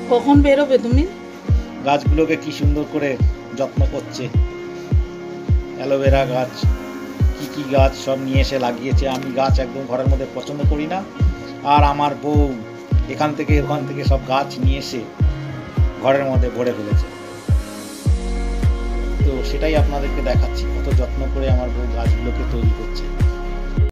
কখন বেরোবে তুমি? গাছগুলোকে কি সুন্দর করে যত্ন করছে। অ্যালোভেরা গাছ, কি কি গাছ সব নিয়ে এসে লাগিয়েছে। আমি গাছ একদম ঘরের মধ্যে পছন্দ করি না, আর আমার বউ এখান থেকে ওখান থেকে সব গাছ নিয়ে এসে ঘরের মধ্যে ভরে ফেলেছে। তো সেটাই আপনাদেরকে দেখাচ্ছি কত যত্ন করে আমার বউ গাছগুলোকে তৈরি করছে।